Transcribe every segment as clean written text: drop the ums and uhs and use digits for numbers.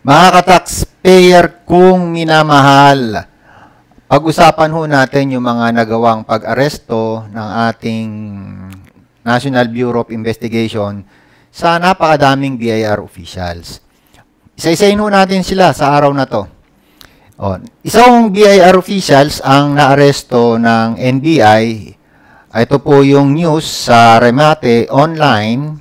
Mga ka-taxpayer kung minamahal, pag-usapan ho natin yung mga nagawang pag-aresto ng ating National Bureau of Investigation sa napakadaming BIR officials. Isa-isahin ho natin sila sa araw na to. Isang BIR officials ang naaresto ng NBI. Ito po yung news sa Remate Online.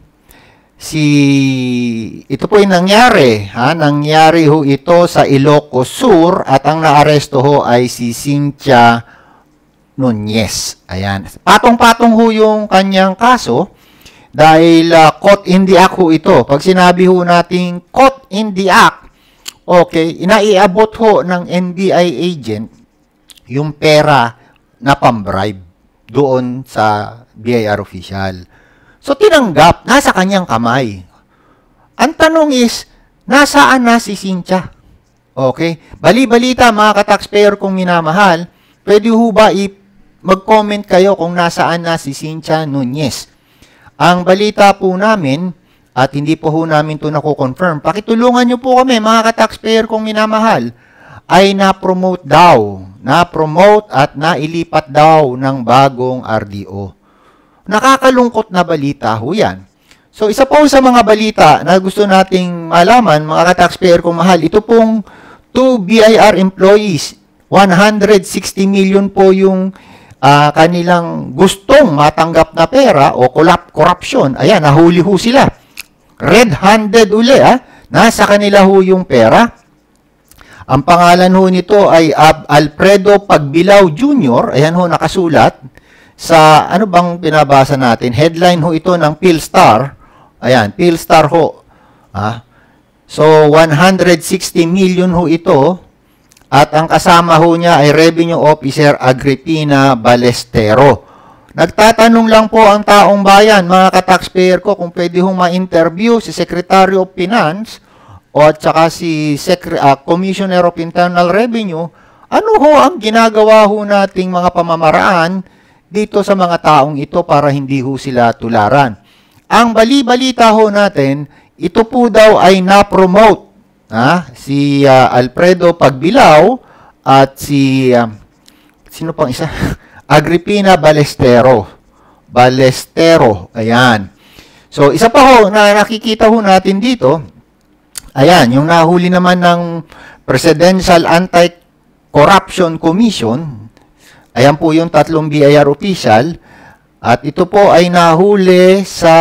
Ito po yung nangyari. Nangyari ho ito sa Ilocos Sur at ang naaresto ho ay si Cynthia Nunez. Ayan. Patong-patong ho yung kanyang kaso dahil caught in the act ho ito. Pag sinabi ho natin caught in the act, okay, inaiabot ho ng NBI agent yung pera na pambribe doon sa BIR official. So, tinanggap, nasa kanyang kamay. Ang tanong is, nasaan na si Cynthia? Okay? Bali-balita, mga ka-taxpayer kung minamahal, pwede ho ba mag-comment kayo kung nasaan na si Cynthia Nunez? Ang balita po namin, at hindi po ho namin ito nakukonfirm, pakitulungan nyo po kami, mga ka-taxpayer kung minamahal, ay na-promote daw, na-promote at nailipat daw ng bagong RDO. Nakakalungkot na balita ho yan. So, isa po sa mga balita na gusto nating malaman, mga ka-taxpayer kung mahal, ito pong 2 BIR employees, 160 million po yung kanilang gustong matanggap na pera o corruption. Ayan, nahuli ho sila. Red-handed uli, nasa kanila ho yung pera. Ang pangalan ho nito ay Alfredo Pagbilao Jr. Ayan ho, nakasulat. Sa, ano bang pinabasa natin? Headline ho ito ng Philstar. Ayan, Philstar ho. So, 160 million ho ito. At ang kasama ho niya ay Revenue Officer Agripina Balestero. Nagtatanong lang po ang taong bayan, mga ka-taxpayer ko, kung pwede hong ma-interview si Secretary of Finance o at saka si Commissioner of Internal Revenue. Ano ho ang ginagawa ho nating mga pamamaraan dito sa mga taong ito para hindi ho sila tularan? Ang bali-balita ho natin, ito po daw ay na-promote si Alfredo Pagbilao at si sino pang isa? Agripina Balestero. Ayan. So, isa pa ho na nakikita ho natin dito, ayan, yung nahuli naman ng Presidential Anti-Corruption Commission. Ayan po yung tatlong BIR official. At ito po ay nahuli sa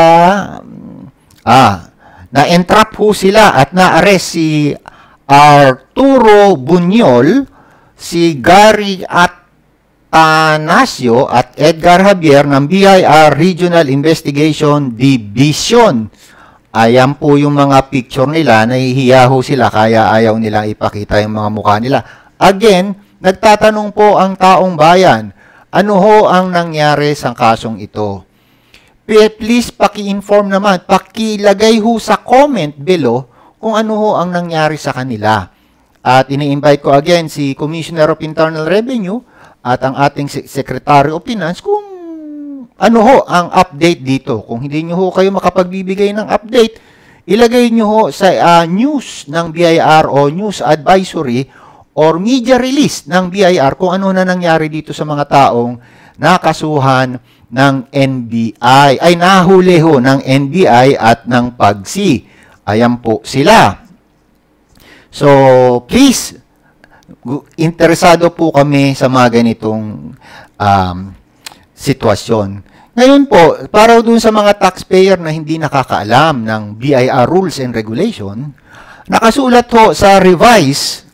na-entrap ho sila at na-arrest si Arturo Buñol, si Gary Atanasio at Edgar Javier ng BIR Regional Investigation Division. Ayan po yung mga picture nila. Nahihiya ho sila kaya ayaw nilang ipakita yung mga mukha nila. Again, nagtatanong po ang taong bayan, ano ho ang nangyari sa kasong ito? Please paki-inform naman, pakilagay ho sa comment below kung ano ho ang nangyari sa kanila. At ini-invite ko again si Commissioner of Internal Revenue at ang ating Secretary of Finance kung ano ho ang update dito. Kung hindi nyo ho kayo makapagbibigay ng update, ilagay nyo ho sa news ng BIR o news advisory or media release ng BIR kung ano na nangyari dito sa mga taong nakasuhan ng NBI. Ay nahuli ho ng NBI at ng PAGSI. Ayan po sila. So, please, interesado po kami sa mga ganitong sitwasyon. Ngayon po, para dun sa mga taxpayer na hindi nakakaalam ng BIR rules and regulation, nakasulat ho sa revised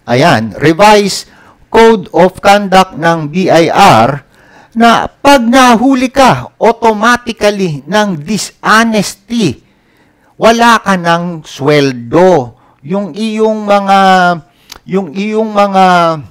Code of Conduct ng BIR na pag nahuli ka automatically ng dishonesty, wala ka ng sweldo. Yung iyong mga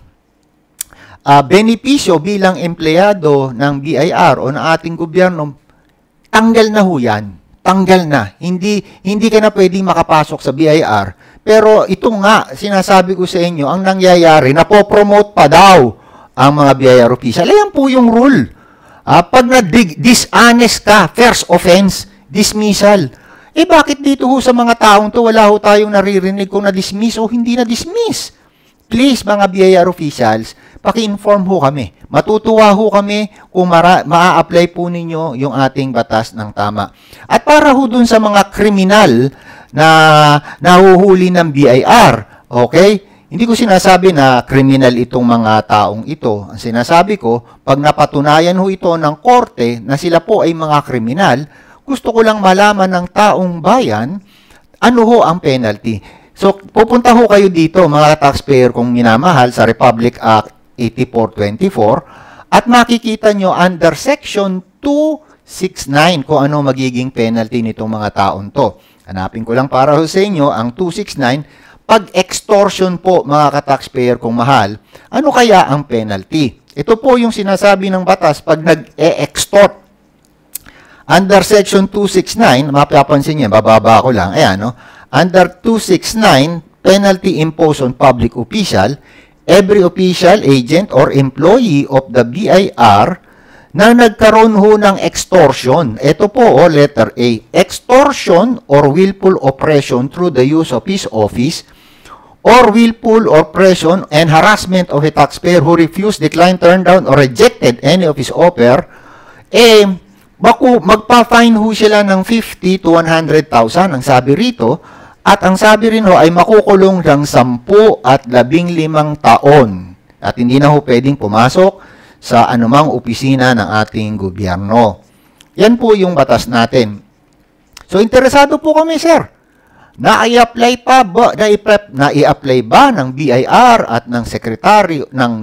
benepisyo bilang empleyado ng BIR o ng ating gobyerno, tanggal na ho yan. Tanggal na. Hindi ka na pwedeng makapasok sa BIR. Pero ito nga, sinasabi ko sa inyo, ang nangyayari, napopromote pa daw ang mga BIR official. Ayan po yung rule. Pag na-dishonest ka, first offense, dismissal. Bakit dito ho sa mga taong to, wala ho tayong naririnig kung na-dismiss o hindi na-dismiss? Please, mga BIR officials, paki-inform ho kami. Matutuwa ho kami kung maa-apply po ninyo yung ating batas ng tama. At para ho dun sa mga kriminal na nahuhuli ng BIR, okay? Hindi ko sinasabi na kriminal itong mga taong ito. Ang sinasabi ko, pag napatunayan ho ito ng korte na sila po ay mga kriminal, gusto ko lang malaman ng taong bayan, ano ho ang penalty. So, pupunta ho kayo dito, mga taxpayer kung minamahal, sa Republic Act 8424, at makikita nyo under Section 269 kung ano magiging penalty nitong mga taong to. Hanapin ko lang para ho sa inyo ang 269. Pag extortion po, mga ka-taxpayer kung mahal, ano kaya ang penalty? Ito po yung sinasabi ng batas pag nag-e-extort. Under Section 269, mapapansin niyo, bababa ko lang, ayan, no? Under 269, penalty imposed on public official, every official, agent, or employee of the BIR na nagkaroon ho ng extortion. Ito po, letter A, extortion or willful oppression through the use of his office or willful oppression and harassment of a taxpayer who refused, declined, turned down, or rejected any of his offer, magpa-fine ho sila ng 50 to 100,000 ang sabi rito, at ang sabi rin ho ay makukulong ng 10 at 15 taon at hindi na ho pwedeng pumasok sa anumang opisina ng ating gobyerno. Yan po yung batas natin. So, interesado po kami, sir. Na-i-apply ba ng BIR at ng secretary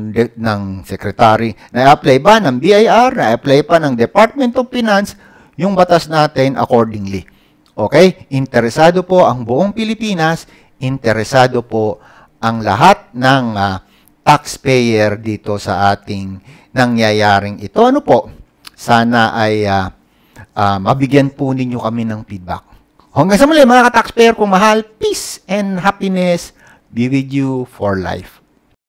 na-apply ba ng BIR, na-apply pa ng Department of Finance yung batas natin accordingly. Okay? Interesado po ang buong Pilipinas, interesado po ang lahat ng taxpayer dito sa ating nangyayaring ito. Ano po? Sana ay mabigyan po ninyo kami ng feedback. Hanggang sa muli, mga ka-taxpayer kung mahal, peace and happiness be with you for life.